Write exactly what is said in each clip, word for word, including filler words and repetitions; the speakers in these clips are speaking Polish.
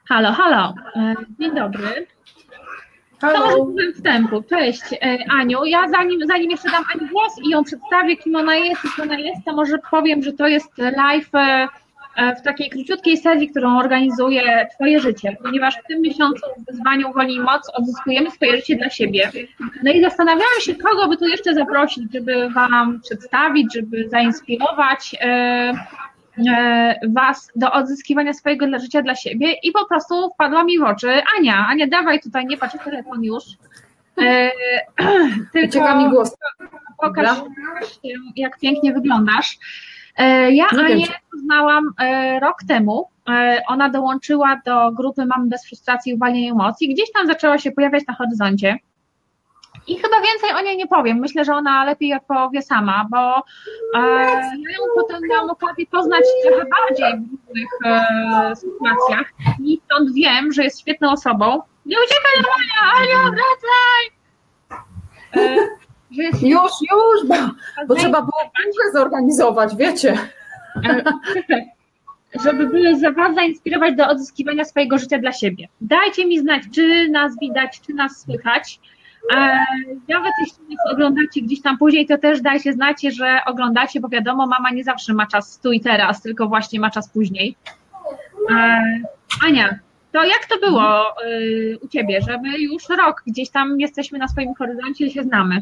Halo, halo. E, Dzień dobry. To może Halo. powiem wstępu. Cześć, e, Aniu. Ja zanim, zanim jeszcze dam Ani głos i ją przedstawię, kim ona jest i co ona jest, to może powiem, że to jest live e, e, w takiej króciutkiej serii, którą organizuje Twoje życie, ponieważ w tym miesiącu w wyzwaniu Woli i Moc odzyskujemy swoje życie dla siebie. No i zastanawiałam się, kogo by tu jeszcze zaprosić, żeby Wam przedstawić, żeby zainspirować. E, e, Was do odzyskiwania swojego dla życia dla siebie i po prostu wpadła mi w oczy Ania. Ania, dawaj tutaj, nie patrz w telefon już. E, Ucieka mi tylko głos. pokaż, Dobra. pokaż się, jak pięknie wyglądasz. E, Ja No wiem Anię cię. poznałam e, rok temu. E, Ona dołączyła do grupy Mamy bez frustracji i uwalniania emocji. Gdzieś tam zaczęła się pojawiać na horyzoncie. I chyba więcej o niej nie powiem. Myślę, że ona lepiej opowie sama, bo e, ja ją potem miałam okazję poznać trochę bardziej w różnych e, sytuacjach i stąd wiem, że jest świetną osobą. Nie uciekaj, Ania! Ania, wracaj! E, że jest Już, już, bo, bo Zaj- trzeba było piłkę zorganizować, wiecie. e, żeby były za Was zainspirować do odzyskiwania swojego życia dla siebie. Dajcie mi znać, czy nas widać, czy nas słychać. E, Nawet jeśli nas oglądacie gdzieś tam później, to też dajcie znać, że oglądacie, bo wiadomo, mama nie zawsze ma czas tu i teraz, tylko właśnie ma czas później. E, Ania, to jak to było y, u Ciebie, że my już rok gdzieś tam jesteśmy na swoim horyzoncie i się znamy?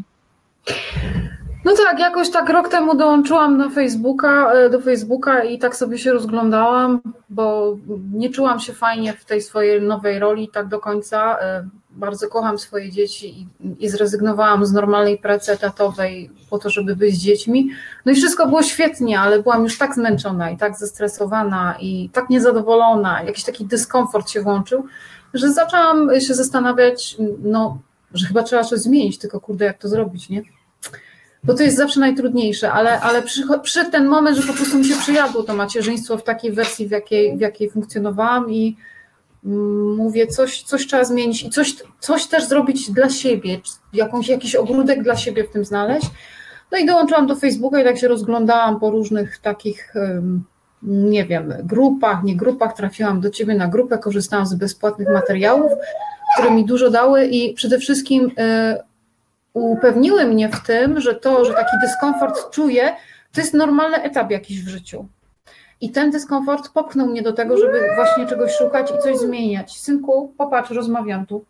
No tak, jakoś tak rok temu dołączyłam na Facebooka, e, do Facebooka i tak sobie się rozglądałam, bo nie czułam się fajnie w tej swojej nowej roli tak do końca. E, Bardzo kocham swoje dzieci i, i zrezygnowałam z normalnej pracy etatowej po to, żeby być z dziećmi. No i wszystko było świetnie, ale byłam już tak zmęczona i tak zestresowana i tak niezadowolona, jakiś taki dyskomfort się włączył, że zaczęłam się zastanawiać, no, że chyba trzeba coś zmienić, tylko kurde, jak to zrobić, nie? Bo to jest zawsze najtrudniejsze, ale, ale przyszedł przy ten moment, że po prostu mi się przyjadło to macierzyństwo w takiej wersji, w jakiej, w jakiej funkcjonowałam i mm, mówię, coś, coś trzeba zmienić i coś, coś też zrobić dla siebie, jakąś, jakiś ogródek dla siebie w tym znaleźć. No i dołączyłam do Facebooka i tak się rozglądałam po różnych takich, ym, nie wiem, grupach, nie grupach, trafiłam do Ciebie na grupę, korzystałam z bezpłatnych materiałów, które mi dużo dały i przede wszystkim y, upewniły mnie w tym, że to, że taki dyskomfort czuję, to jest normalny etap jakiś w życiu. I ten dyskomfort popchnął mnie do tego, żeby właśnie czegoś szukać i coś zmieniać. Synku, popatrz, rozmawiam tu.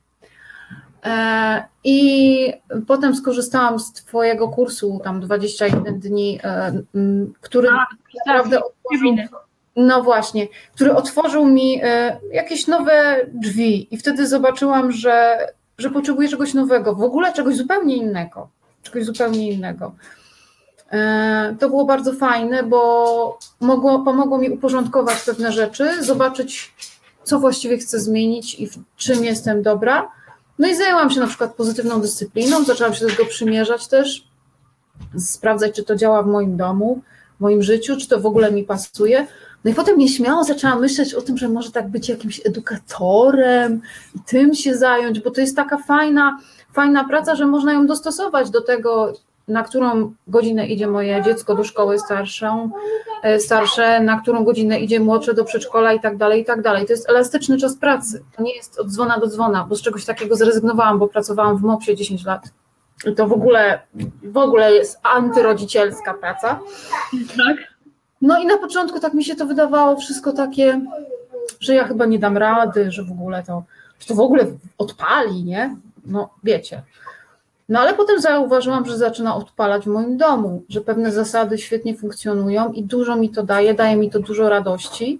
E, I potem skorzystałam z Twojego kursu, tam dwadzieścia jeden dni, e, m, który A, naprawdę otworzył, no właśnie, który otworzył mi e, jakieś nowe drzwi i wtedy zobaczyłam, że że potrzebuję czegoś nowego, w ogóle czegoś zupełnie innego, czegoś zupełnie innego. To było bardzo fajne, bo mogło, pomogło mi uporządkować pewne rzeczy, zobaczyć, co właściwie chcę zmienić i w czym jestem dobra. No i zajęłam się na przykład pozytywną dyscypliną, zaczęłam się do tego przymierzać też, sprawdzać, czy to działa w moim domu, w moim życiu, czy to w ogóle mi pasuje. No i potem nieśmiało zaczęłam myśleć o tym, że może tak być jakimś edukatorem i tym się zająć, bo to jest taka fajna, fajna praca, że można ją dostosować do tego, na którą godzinę idzie moje dziecko do szkoły starszą, starsze, na którą godzinę idzie młodsze do przedszkola i tak dalej, i tak dalej. To jest elastyczny czas pracy. To nie jest od dzwona do dzwona, bo z czegoś takiego zrezygnowałam, bo pracowałam w mopsie dziesięć lat. I to w ogóle, w ogóle jest antyrodzicielska praca. Tak. No i na początku tak mi się to wydawało wszystko takie, że ja chyba nie dam rady, że w ogóle to, że to w ogóle odpali, nie? No wiecie. No ale potem zauważyłam, że zaczyna odpalać w moim domu, że pewne zasady świetnie funkcjonują i dużo mi to daje, daje mi to dużo radości.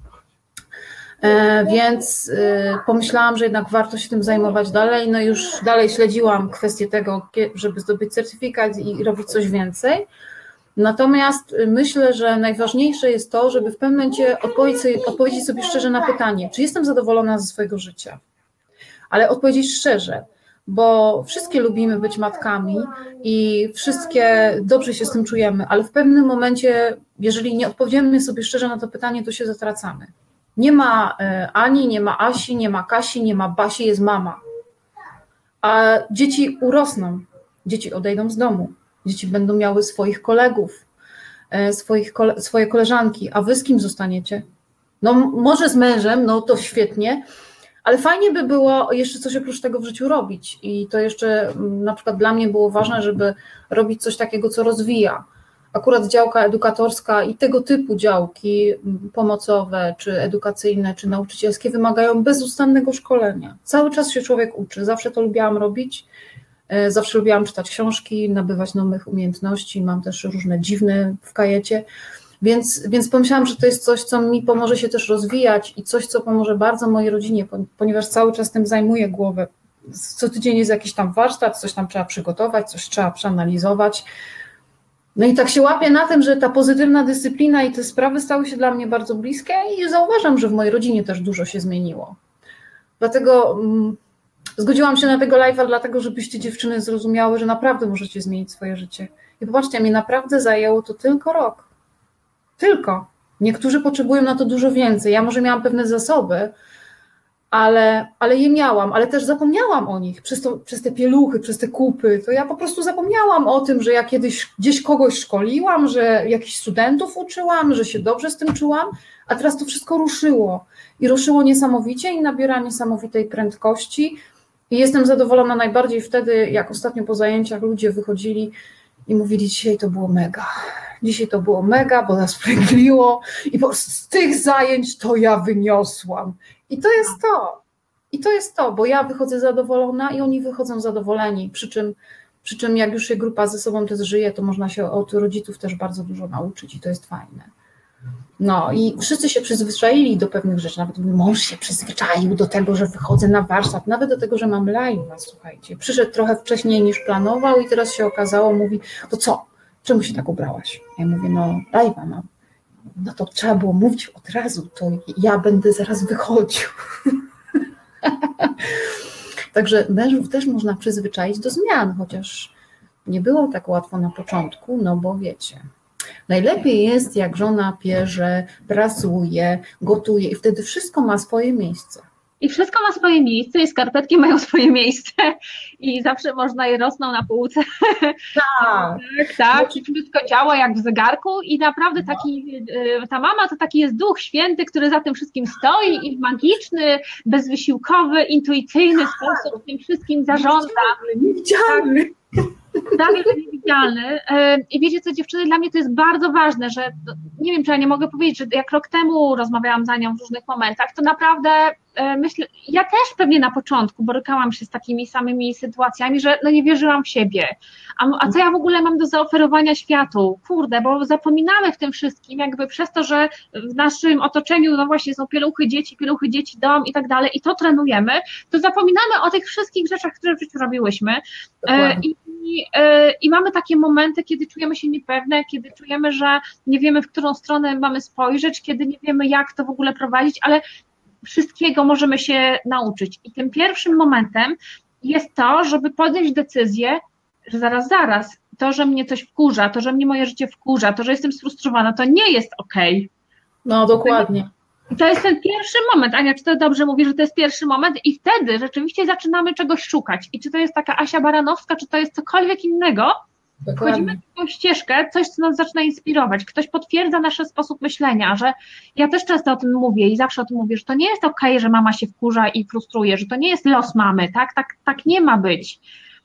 E, więc e, pomyślałam, że jednak warto się tym zajmować dalej. No już dalej śledziłam kwestię tego, żeby zdobyć certyfikat i robić coś więcej. Natomiast myślę, że najważniejsze jest to, żeby w pewnym momencie odpowiedzieć sobie, odpowiedzieć sobie szczerze na pytanie, czy jestem zadowolona ze swojego życia, ale odpowiedzieć szczerze, bo wszystkie lubimy być matkami i wszystkie dobrze się z tym czujemy, ale w pewnym momencie, jeżeli nie odpowiemy sobie szczerze na to pytanie, to się zatracamy. Nie ma Ani, nie ma Asi, nie ma Kasi, nie ma Basi, jest mama. A dzieci urosną, dzieci odejdą z domu. Dzieci będą miały swoich kolegów, swoich, swoje koleżanki, a wy z kim zostaniecie? No może z mężem, no to świetnie, ale fajnie by było jeszcze coś oprócz tego w życiu robić i to jeszcze na przykład dla mnie było ważne, żeby robić coś takiego, co rozwija. Akurat działka edukatorska i tego typu działki pomocowe, czy edukacyjne, czy nauczycielskie wymagają bezustannego szkolenia. Cały czas się człowiek uczy, zawsze to lubiłam robić, zawsze lubiłam czytać książki, nabywać nowych umiejętności, mam też różne dziwne w kajecie, więc, więc pomyślałam, że to jest coś, co mi pomoże się też rozwijać i coś, co pomoże bardzo mojej rodzinie, ponieważ cały czas tym zajmuję głowę. Co tydzień jest jakiś tam warsztat, coś tam trzeba przygotować, coś trzeba przeanalizować. No i tak się łapię na tym, że ta pozytywna dyscyplina i te sprawy stały się dla mnie bardzo bliskie i zauważam, że w mojej rodzinie też dużo się zmieniło. Dlatego mm, zgodziłam się na tego live'a, dlatego żebyście dziewczyny zrozumiały, że naprawdę możecie zmienić swoje życie. I popatrzcie, mnie naprawdę zajęło to tylko rok. Tylko. Niektórzy potrzebują na to dużo więcej. Ja może miałam pewne zasoby, ale, ale je miałam, ale też zapomniałam o nich przez, to, przez te pieluchy, przez te kupy. To ja po prostu zapomniałam o tym, że ja kiedyś gdzieś kogoś szkoliłam, że jakichś studentów uczyłam, że się dobrze z tym czułam, a teraz to wszystko ruszyło. I ruszyło niesamowicie i nabiera niesamowitej prędkości. I jestem zadowolona najbardziej wtedy, jak ostatnio po zajęciach ludzie wychodzili i mówili, dzisiaj to było mega. Dzisiaj to było mega, bo nas wkręgliło i po prostu z tych zajęć to ja wyniosłam. I to jest to. I to jest to, bo ja wychodzę zadowolona i oni wychodzą zadowoleni. Przy czym, przy czym jak już się grupa ze sobą też żyje, to można się od rodziców też bardzo dużo nauczyć i to jest fajne. No i wszyscy się przyzwyczaili do pewnych rzeczy. Nawet mój mąż się przyzwyczaił do tego, że wychodzę na warsztat, nawet do tego, że mam live'a, słuchajcie. Przyszedł trochę wcześniej niż planował i teraz się okazało, mówi, to co? Czemu się tak ubrałaś? Ja mówię, no live'a mam. No to trzeba było mówić od razu, to ja będę zaraz wychodził. Także mężów też można przyzwyczaić do zmian, chociaż nie było tak łatwo na początku, no bo wiecie, najlepiej jest, jak żona pierze, pracuje, gotuje i wtedy wszystko ma swoje miejsce. I wszystko ma swoje miejsce i skarpetki mają swoje miejsce i zawsze można je rosną na półce. Tak, tak, tak. I wszystko działa jak w zegarku i naprawdę taki, ta mama to taki jest Duch Święty, który za tym wszystkim stoi i w magiczny, bezwysiłkowy, intuicyjny sposób tym wszystkim zarządza. Niewidzialny. Prawie niewidzialny. I wiecie co, dziewczyny, dla mnie to jest bardzo ważne, że nie wiem, czy ja nie mogę powiedzieć, że jak rok temu rozmawiałam za nią w różnych momentach, to naprawdę myślę, ja też pewnie na początku borykałam się z takimi samymi sytuacjami, że no nie wierzyłam w siebie. A, a co ja w ogóle mam do zaoferowania światu? Kurde, bo zapominamy w tym wszystkim, jakby przez to, że w naszym otoczeniu no właśnie są pieluchy dzieci, pieluchy dzieci, dom i tak dalej i to trenujemy, to zapominamy o tych wszystkich rzeczach, które w życiu robiłyśmy. I, i, I mamy takie momenty, kiedy czujemy się niepewne, kiedy czujemy, że nie wiemy, w którą stronę mamy spojrzeć, kiedy nie wiemy, jak to w ogóle prowadzić, ale wszystkiego możemy się nauczyć. I tym pierwszym momentem jest to, żeby podjąć decyzję, że zaraz, zaraz, to, że mnie coś wkurza, to, że mnie moje życie wkurza, to, że jestem sfrustrowana, to nie jest okej. No dokładnie. I to jest ten pierwszy moment. Ania, czy to dobrze mówię, że to jest pierwszy moment? I wtedy rzeczywiście zaczynamy czegoś szukać. I czy to jest taka Asia Baranowska, czy to jest cokolwiek innego, wchodzimy w taką ścieżkę, coś, co nas zaczyna inspirować. Ktoś potwierdza nasz sposób myślenia, że ja też często o tym mówię i zawsze o tym mówię, że to nie jest okej, że mama się wkurza i frustruje, że to nie jest los mamy, tak? Tak, tak nie ma być.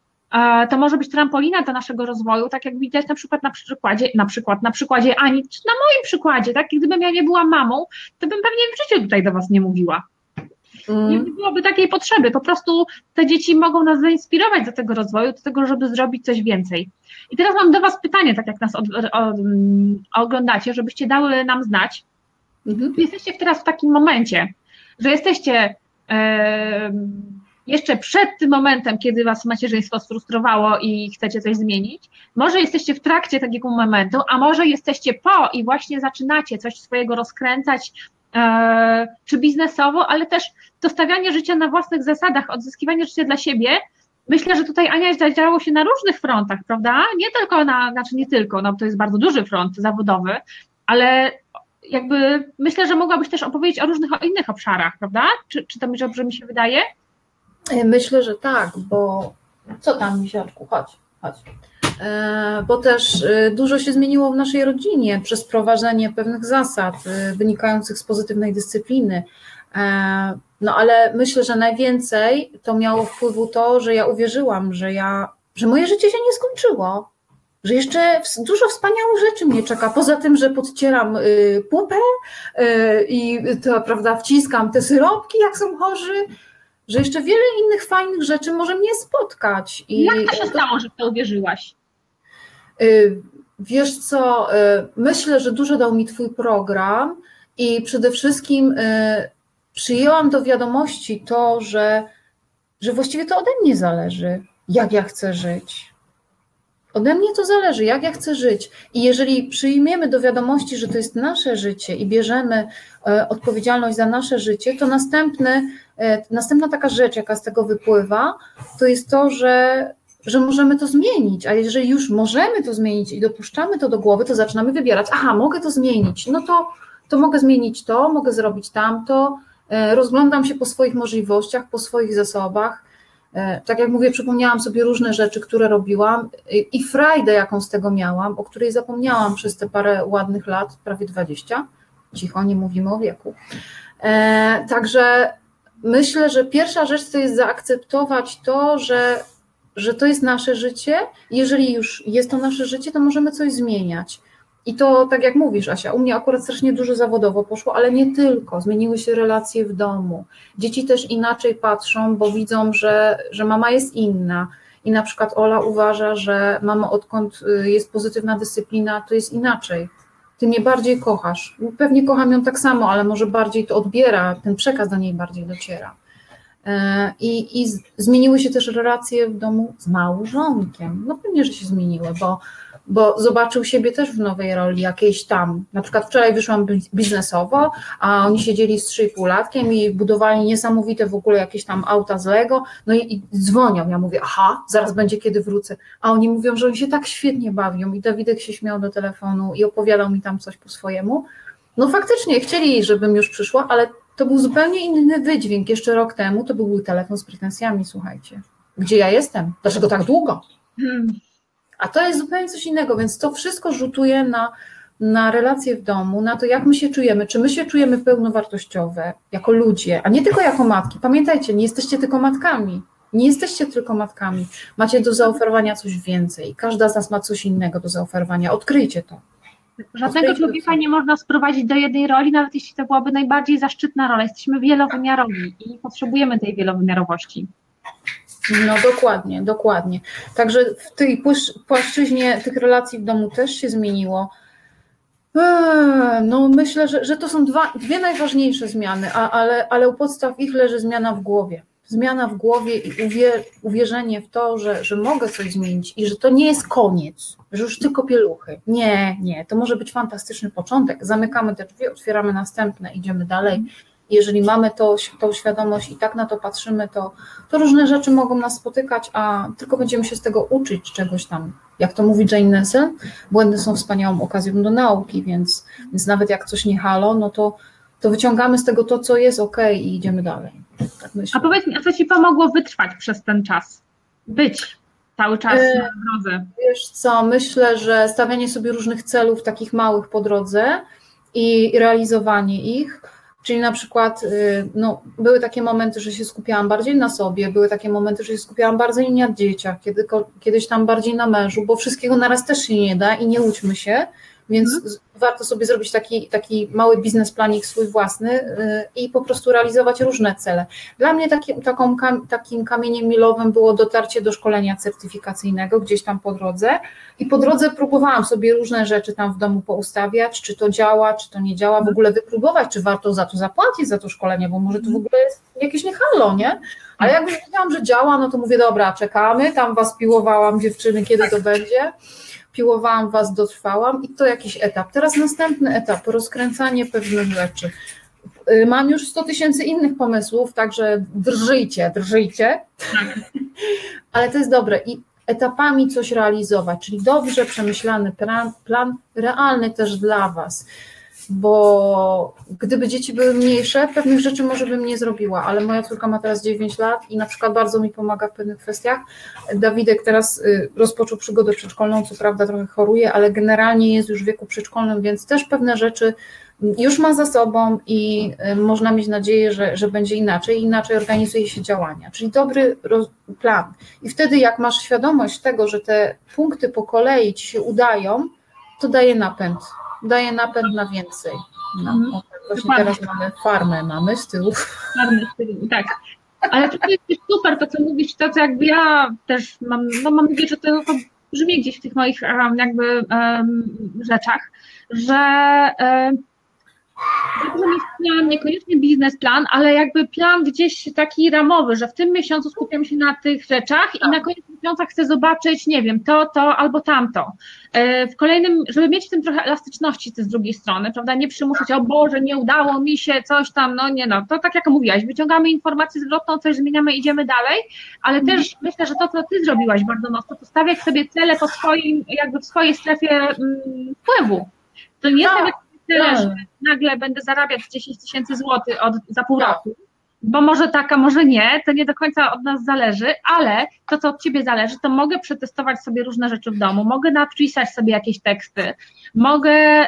To może być trampolina do naszego rozwoju, tak jak widać na przykład na przykładzie, na przykład na przykładzie Ani, czy na moim przykładzie, tak? Gdybym ja nie była mamą, to bym pewnie w życiu tutaj do was nie mówiła. Mm. Nie byłoby takiej potrzeby, po prostu te dzieci mogą nas zainspirować do tego rozwoju, do tego, żeby zrobić coś więcej. I teraz mam do was pytanie, tak jak nas od, od, oglądacie, żebyście dały nam znać. Mhm. Jesteście teraz w takim momencie, że jesteście e, jeszcze przed tym momentem, kiedy was macierzyństwo sfrustrowało i chcecie coś zmienić, może jesteście w trakcie takiego momentu, a może jesteście po i właśnie zaczynacie coś swojego rozkręcać, e, czy biznesowo, ale też to stawianie życia na własnych zasadach, odzyskiwanie życia dla siebie. Myślę, że tutaj Ania zadziałało się na różnych frontach, prawda? Nie tylko na, znaczy nie tylko, no to jest bardzo duży front zawodowy, ale jakby myślę, że mogłabyś też opowiedzieć o różnych, o innych obszarach, prawda? Czy, czy to dobrze mi się wydaje? Myślę, że tak, bo co tam, misiaczku, chodź, chodź. bo też dużo się zmieniło w naszej rodzinie przez wprowadzenie pewnych zasad wynikających z pozytywnej dyscypliny. No ale myślę, że najwięcej to miało wpływu to, że ja uwierzyłam, że, ja, że moje życie się nie skończyło, że jeszcze dużo wspaniałych rzeczy mnie czeka, poza tym, że podcieram pupę i to, prawda, wciskam te syropki, jak są chorzy, że jeszcze wiele innych fajnych rzeczy może mnie spotkać. I jak to się stało, że w to uwierzyłaś? Wiesz co, myślę, że dużo dał mi twój program i przede wszystkim przyjęłam do wiadomości to, że, że właściwie to ode mnie zależy, jak ja chcę żyć. Ode mnie to zależy, jak ja chcę żyć. I jeżeli przyjmiemy do wiadomości, że to jest nasze życie i bierzemy odpowiedzialność za nasze życie, to następny, następna taka rzecz, jaka z tego wypływa, to jest to, że, że możemy to zmienić. A jeżeli już możemy to zmienić i dopuszczamy to do głowy, to zaczynamy wybierać, aha, mogę to zmienić, no to, to mogę zmienić to, mogę zrobić tamto, rozglądam się po swoich możliwościach, po swoich zasobach. Tak jak mówię, przypomniałam sobie różne rzeczy, które robiłam i frajdę, jaką z tego miałam, o której zapomniałam przez te parę ładnych lat, prawie dwadzieścia. Cicho, nie mówimy o wieku. Także myślę, że pierwsza rzecz to jest zaakceptować to, że, że to jest nasze życie. Jeżeli już jest to nasze życie, to możemy coś zmieniać. I to, tak jak mówisz, Asia, u mnie akurat strasznie dużo zawodowo poszło, ale nie tylko. Zmieniły się relacje w domu. Dzieci też inaczej patrzą, bo widzą, że, że mama jest inna. I na przykład Ola uważa, że mama, odkąd jest pozytywna dyscyplina, to jest inaczej. Ty mnie bardziej kochasz. Pewnie kocham ją tak samo, ale może bardziej to odbiera, ten przekaz do niej bardziej dociera. I, i zmieniły się też relacje w domu z małżonkiem. No pewnie, że się zmieniły, bo bo zobaczył siebie też w nowej roli jakiejś tam, na przykład wczoraj wyszłam biznesowo, a oni siedzieli z trzy i pół latkiem i budowali niesamowite w ogóle jakieś tam auta z Lego, no i, i dzwonią, ja mówię, aha, zaraz będzie, kiedy wrócę, a oni mówią, że oni się tak świetnie bawią i Dawidek się śmiał do telefonu i opowiadał mi tam coś po swojemu. No faktycznie chcieli, żebym już przyszła, ale to był zupełnie inny wydźwięk. Jeszcze rok temu to był telefon z pretensjami, słuchajcie, gdzie ja jestem, dlaczego tak długo? Hmm. A to jest zupełnie coś innego, więc to wszystko rzutuje na, na relacje w domu, na to, jak my się czujemy, czy my się czujemy pełnowartościowe jako ludzie, a nie tylko jako matki. Pamiętajcie, nie jesteście tylko matkami, nie jesteście tylko matkami, macie do zaoferowania coś więcej, każda z nas ma coś innego do zaoferowania, odkryjcie to. Żadnego człowieka nie można sprowadzić do jednej roli, nawet jeśli to byłaby najbardziej zaszczytna rola, jesteśmy wielowymiarowi i potrzebujemy tej wielowymiarowości. No dokładnie, dokładnie. Także w tej płaszczyźnie tych relacji w domu też się zmieniło. No myślę, że, że to są dwa, dwie najważniejsze zmiany, a, ale, ale u podstaw ich leży zmiana w głowie. Zmiana w głowie i uwier, uwierzenie w to, że, że mogę coś zmienić i że to nie jest koniec, że już tylko pieluchy. Nie, nie, to może być fantastyczny początek. Zamykamy te drzwi, otwieramy następne, idziemy dalej. Jeżeli mamy to, tą świadomość i tak na to patrzymy, to, to różne rzeczy mogą nas spotykać, a tylko będziemy się z tego uczyć czegoś tam. Jak to mówi Jane Nessel, błędy są wspaniałą okazją do nauki, więc, więc nawet jak coś nie halo, no to, to wyciągamy z tego to, co jest okej i idziemy dalej. Tak myślę. A powiedz mi, a co Ci pomogło wytrwać przez ten czas? Być cały czas e, na drodze? Wiesz co, myślę, że stawianie sobie różnych celów takich małych po drodze i realizowanie ich. Czyli na przykład no, były takie momenty, że się skupiałam bardziej na sobie, były takie momenty, że się skupiałam bardziej na dzieciach, kiedy, kiedyś tam bardziej na mężu, bo wszystkiego naraz też się nie da i nie łudźmy się, więc mhm. warto sobie zrobić taki, taki mały biznesplanik swój własny i po prostu realizować różne cele. Dla mnie taki, taką, takim kamieniem milowym było dotarcie do szkolenia certyfikacyjnego gdzieś tam po drodze i po drodze próbowałam sobie różne rzeczy tam w domu poustawiać, czy to działa, czy to nie działa, w ogóle wypróbować, czy warto za to zapłacić, za to szkolenie, bo może to w ogóle jest jakieś niehalo, nie? Ale jak już wiedziałam, że działa, no to mówię, dobra, czekamy, tam was piłowałam, dziewczyny, kiedy to będzie. Piłowałam was, dotrwałam i to jakiś etap. Teraz następny etap, rozkręcanie pewnych rzeczy. Mam już sto tysięcy innych pomysłów, także drżyjcie, drżyjcie, ale to jest dobre i etapami coś realizować, czyli dobrze przemyślany plan, plan realny też dla was. bo gdyby dzieci były mniejsze, pewnych rzeczy może bym nie zrobiła, ale moja córka ma teraz dziewięć lat i na przykład bardzo mi pomaga w pewnych kwestiach. Dawidek teraz rozpoczął przygodę przedszkolną, co prawda trochę choruje, ale generalnie jest już w wieku przedszkolnym, więc też pewne rzeczy już ma za sobą i można mieć nadzieję, że, że będzie inaczej, inaczej organizuje się działania, czyli dobry plan. I wtedy jak masz świadomość tego, że te punkty po kolei ci się udają, to daje napęd, daje napęd na więcej. No, mm. o, tak właśnie teraz mamy farmę, mamy z tyłu. Farmę z tyłu, tak. Ale to jest super to, co mówisz, to co jakby ja też mam, no mam nadzieję, że to brzmi gdzieś w tych moich jakby um, rzeczach, że um, dobrze mieć plan, niekoniecznie biznesplan, ale jakby plan gdzieś taki ramowy, że w tym miesiącu skupiam się na tych rzeczach i na koniec miesiąca chcę zobaczyć, nie wiem, to, to albo tamto. W kolejnym, żeby mieć w tym trochę elastyczności z drugiej strony, prawda, nie przymuszać, o Boże, nie udało mi się, coś tam, no nie no, to tak jak mówiłaś, wyciągamy informację zwrotną, coś zmieniamy, idziemy dalej, ale też mm. myślę, że to, co ty zrobiłaś bardzo mocno, to stawiać sobie cele po swoim, jakby w swojej strefie mm, wpływu. To nie jest tak tyle, że nagle będę zarabiać dziesięć tysięcy złotych od, za pół roku, bo może tak, a może nie, to nie do końca od nas zależy, ale to, co od ciebie zależy, to mogę przetestować sobie różne rzeczy w domu, mogę napisać sobie jakieś teksty, mogę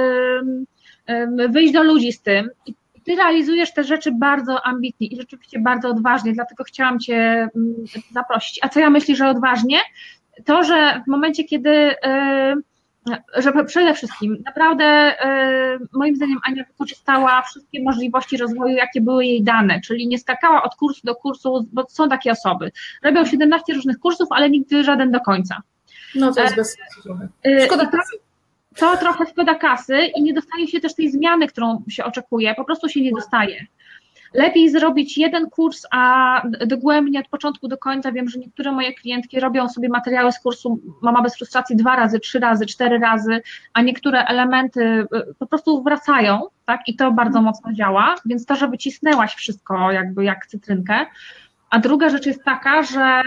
yy, yy, wyjść do ludzi z tym i ty realizujesz te rzeczy bardzo ambitnie i rzeczywiście bardzo odważnie, dlatego chciałam cię yy, zaprosić. A co ja myślę, że odważnie? To, że w momencie, kiedy yy, że przede wszystkim naprawdę moim zdaniem Ania wykorzystała wszystkie możliwości rozwoju, jakie były jej dane, czyli nie skakała od kursu do kursu, bo są takie osoby. Robią siedemnaście różnych kursów, ale nigdy żaden do końca. No to jest bez sensu trochę. Szkoda kasy. To trochę szkoda kasy i nie dostaje się też tej zmiany, którą się oczekuje, po prostu się nie dostaje. Lepiej zrobić jeden kurs, a dogłębnie od początku do końca. Wiem, że niektóre moje klientki robią sobie materiały z kursu Mama bez frustracji dwa razy, trzy razy, cztery razy, a niektóre elementy po prostu wracają, tak? I to bardzo mocno działa, więc to, że wycisnęłaś wszystko jakby jak cytrynkę. A druga rzecz jest taka, że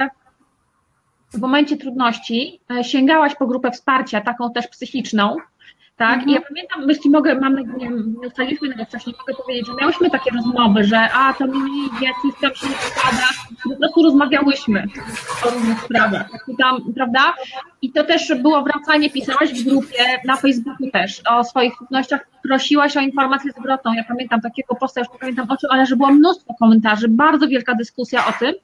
w momencie trudności sięgałaś po grupę wsparcia, taką też psychiczną, tak, mhm. I ja pamiętam, jeśli mogę, mam nadzieję, nie ustaliliśmy tego wcześniej, mogę powiedzieć, że miałyśmy takie rozmowy, że a to mi nie idzie, coś tam się nie popada, po prostu rozmawiałyśmy o różnych sprawach, tak, tam, prawda? I to też było wracanie, pisałaś w grupie, na Facebooku też, o swoich trudnościach, prosiłaś o informację zwrotną, ja pamiętam takiego posta, już nie pamiętam o czym, ale że było mnóstwo komentarzy, bardzo wielka dyskusja o tym.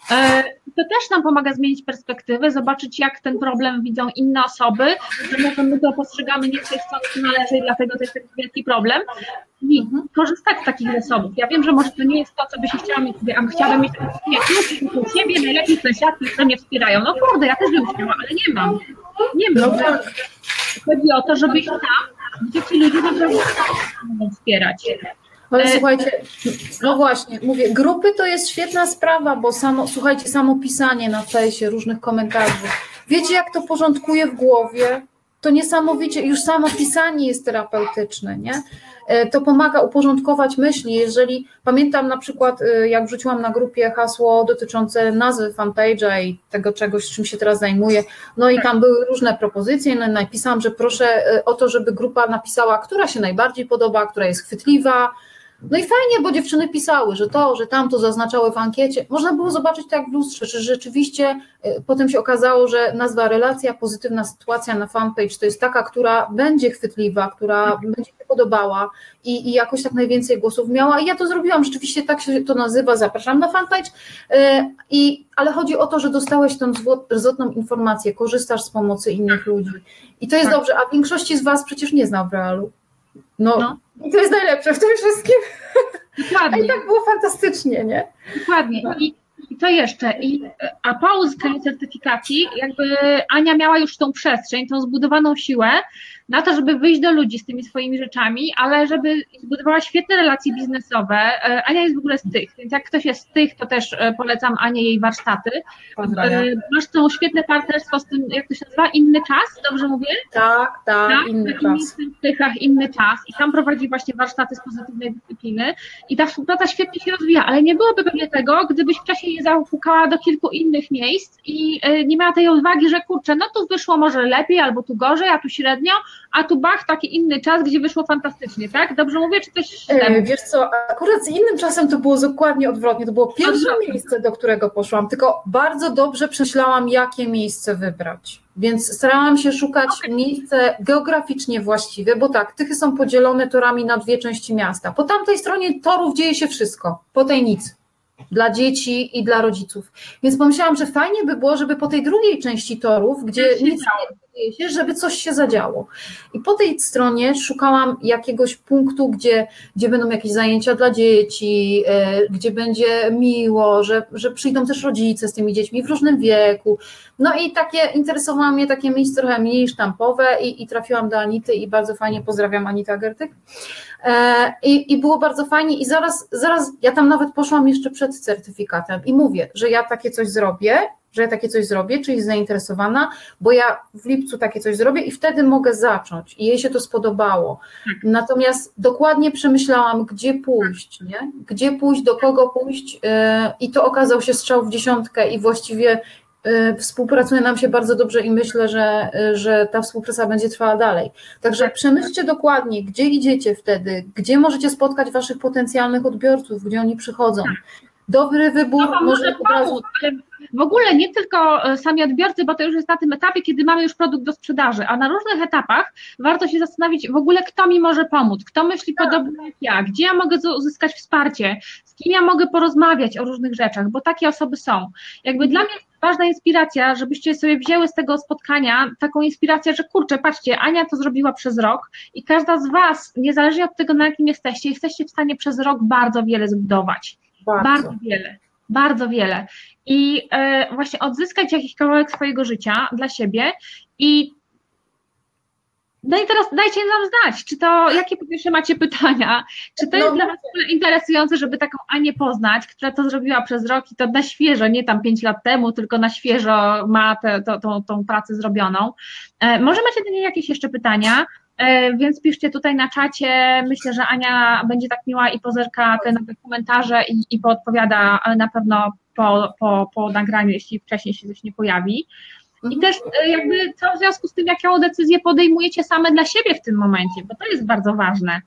To też nam pomaga zmienić perspektywę, zobaczyć, jak ten problem widzą inne osoby, że może my to postrzegamy nie w tej stronie, co należy i dlatego to jest taki wielki problem. I korzystać z takich zasobów. Ja wiem, że może to nie jest to, co by się chciała mieć, a chciałabym mieć takie u siebie, najlepiej sąsiadki, które mnie wspierają. No kurde, ja też bym chciała, ale nie mam. Nie mam. No, chodzi o to, żeby iść tam, gdzie ci ludzie naprawdę mogą wspierać. Ale słuchajcie, no właśnie, mówię, grupy to jest świetna sprawa, bo samo, słuchajcie, samo pisanie na fejsie, różnych komentarzy, wiecie, jak to porządkuje w głowie? To niesamowicie, już samo pisanie jest terapeutyczne, nie? To pomaga uporządkować myśli, jeżeli, pamiętam na przykład, jak wrzuciłam na grupie hasło dotyczące nazwy fanpage'a i tego czegoś, czym się teraz zajmuję, no i tam były różne propozycje, no i napisałam, że proszę o to, żeby grupa napisała, która się najbardziej podoba, która jest chwytliwa. No i fajnie, bo dziewczyny pisały, że to, że tamto zaznaczały w ankiecie. Można było zobaczyć to jak w lustrze, czy rzeczywiście potem się okazało, że nazwa relacja, pozytywna sytuacja na fanpage to jest taka, która będzie chwytliwa, która będzie się podobała i, i jakoś tak najwięcej głosów miała. I ja to zrobiłam, rzeczywiście tak się to nazywa, zapraszam na fanpage. I, ale chodzi o to, że dostałeś tą zwrotną informację, korzystasz z pomocy innych ludzi. I to jest dobrze, a większości z was przecież nie zna w realu. No, no. I to jest najlepsze w tym wszystkim. Dokładnie. A i tak było fantastycznie, nie? Dokładnie. I, i to jeszcze. I, a po uzyskaniu certyfikacji jakby Ania miała już tą przestrzeń, tą zbudowaną siłę na to, żeby wyjść do ludzi z tymi swoimi rzeczami, ale żeby zbudowała świetne relacje biznesowe. Ania jest w ogóle z tych, więc jak ktoś jest z tych, to też polecam Anię jej warsztaty. Pozdrawiam. Masz to świetne partnerstwo z tym, jak to się nazywa, Inny Czas, dobrze mówię? Tak, tak, tak Inny Czas. W Tychach Inny Czas i tam prowadzi właśnie warsztaty z pozytywnej dyscypliny i ta współpraca świetnie się rozwija, ale nie byłoby pewnie tego, gdybyś wcześniej nie zapukała do kilku innych miejsc i nie miała tej odwagi, że kurczę, no tu wyszło może lepiej albo tu gorzej, a tu średnio, a tu bach, taki inny czas, gdzie wyszło fantastycznie, tak? Dobrze mówię, czy coś... E, wiesz co, akurat z innym czasem to było dokładnie odwrotnie, to było pierwsze Odwrotnie. miejsce, do którego poszłam, tylko bardzo dobrze przemyślałam, jakie miejsce wybrać, więc starałam się szukać okay. miejsce geograficznie właściwe, bo tak, Tychy są podzielone torami na dwie części miasta, po tamtej stronie torów dzieje się wszystko, po tej nic. Dla dzieci i dla rodziców. Więc pomyślałam, że fajnie by było, żeby po tej drugiej części torów, gdzie nic nie dzieje się, żeby coś się zadziało. I po tej stronie szukałam jakiegoś punktu, gdzie, gdzie będą jakieś zajęcia dla dzieci, gdzie będzie miło, że, że przyjdą też rodzice z tymi dziećmi w różnym wieku. No i takie interesowało mnie takie miejsce trochę mniej sztampowe i, i trafiłam do Anity i bardzo fajnie, pozdrawiam Anita Gertyk. I, I było bardzo fajnie i zaraz, zaraz ja tam nawet poszłam jeszcze przed certyfikatem i mówię, że ja takie coś zrobię, że ja takie coś zrobię, czyli zainteresowana, bo ja w lipcu takie coś zrobię i wtedy mogę zacząć i jej się to spodobało. Natomiast dokładnie przemyślałam, gdzie pójść, nie? Gdzie pójść, do kogo pójść i to okazał się strzał w dziesiątkę i właściwie współpracuje nam się bardzo dobrze i myślę, że, że ta współpraca będzie trwała dalej. Także przemyślcie dokładnie, gdzie idziecie wtedy, gdzie możecie spotkać waszych potencjalnych odbiorców, gdzie oni przychodzą. Dobry wybór no może od razu... W ogóle nie tylko sami odbiorcy, bo to już jest na tym etapie, kiedy mamy już produkt do sprzedaży, a na różnych etapach warto się zastanowić w ogóle, kto mi może pomóc, kto myśli podobnie jak ja, gdzie ja mogę uzyskać wsparcie, z kim ja mogę porozmawiać o różnych rzeczach, bo takie osoby są. Jakby dla mnie ważna inspiracja, żebyście sobie wzięły z tego spotkania taką inspirację, że kurczę, patrzcie, Ania to zrobiła przez rok i każda z was, niezależnie od tego, na jakim jesteście, jesteście w stanie przez rok bardzo wiele zbudować. Bardzo, bardzo wiele. Bardzo wiele. I e, właśnie odzyskać jakiś kawałek swojego życia dla siebie i no i teraz dajcie nam znać, czy to, jakie po pierwsze macie pytania, czy to jest no, dla was interesujące, żeby taką Anię poznać, która to zrobiła przez rok i to na świeżo, nie tam pięć lat temu, tylko na świeżo ma tę to, to, tą pracę zrobioną. E, może macie do niej jakieś jeszcze pytania? Więc piszcie tutaj na czacie, myślę, że Ania będzie tak miła i pozerka te nowe komentarze i, i poodpowiada na pewno po, po, po nagraniu, jeśli wcześniej się coś nie pojawi. I też jakby co w związku z tym, jaką decyzję podejmujecie same dla siebie w tym momencie, bo to jest bardzo ważne.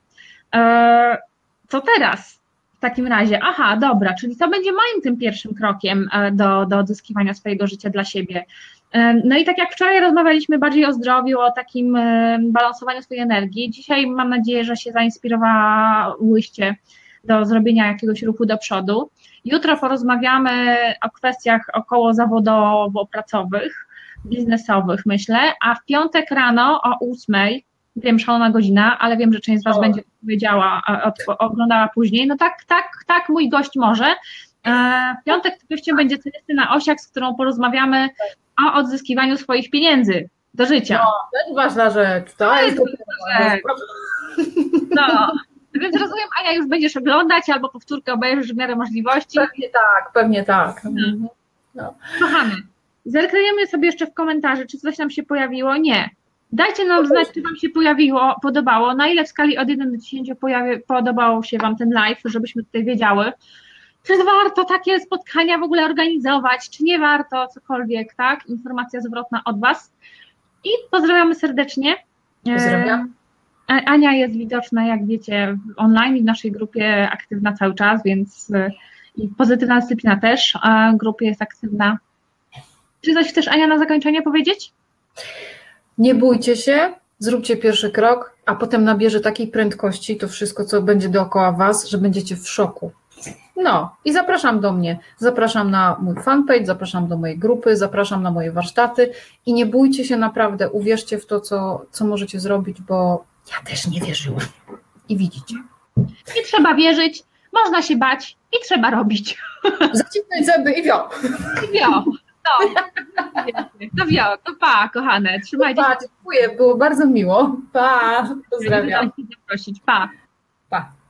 Co teraz w takim razie? Aha, dobra, czyli to będzie moim tym pierwszym krokiem do, do odzyskiwania swojego życia dla siebie. No i tak jak wczoraj rozmawialiśmy bardziej o zdrowiu, o takim balansowaniu swojej energii, dzisiaj mam nadzieję, że się zainspirowałyście do zrobienia jakiegoś ruchu do przodu. Jutro porozmawiamy o kwestiach około zawodowo-pracowych, biznesowych myślę, a w piątek rano o ósmej, wiem, szalona godzina, ale wiem, że część z was o. będzie odpowiedziała, oglądała później, no tak, tak, tak, mój gość może. W piątek gościem będzie Celestynna Osiak, z którą porozmawiamy o odzyskiwaniu swoich pieniędzy do życia. No, to jest ważna rzecz. To, to jest ważna rzecz. No, więc rozumiem, Ania, już będziesz oglądać albo powtórkę obejrzysz w miarę możliwości. Pewnie tak, pewnie tak. No. No. Kochamy, zerkniemy sobie jeszcze w komentarzu, czy coś nam się pojawiło. Nie. Dajcie nam znać, czy wam się pojawiło, podobało, na ile w skali od jeden do dziesięciu pojawi, podobał się wam ten live, żebyśmy tutaj wiedziały. Czy warto takie spotkania w ogóle organizować, czy nie warto, cokolwiek, tak? Informacja zwrotna od was. I pozdrawiamy serdecznie. Pozdrawiam. Ania jest widoczna, jak wiecie, online i w naszej grupie aktywna cały czas, więc i pozytywna dyscyplina też w grupie jest aktywna. Czy coś chcesz, Ania, na zakończenie powiedzieć? Nie bójcie się, zróbcie pierwszy krok, a potem nabierze takiej prędkości to wszystko, co będzie dookoła was, że będziecie w szoku. No i zapraszam do mnie, zapraszam na mój fanpage, zapraszam do mojej grupy, zapraszam na moje warsztaty i nie bójcie się naprawdę, uwierzcie w to, co, co możecie zrobić, bo ja też nie wierzyłam i widzicie. Nie trzeba wierzyć, można się bać i trzeba robić. Zacisnąć zęby i wio. I wio, no. To wio, to pa, kochane, trzymajcie się. Pa, dziękuję, było bardzo miło. Pa, pozdrawiam. Zaprosić, pa. Pa.